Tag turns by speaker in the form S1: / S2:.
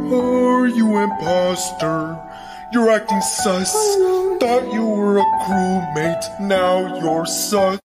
S1: Are you imposter? You're acting sus. Thought you were a crewmate, now you're sus.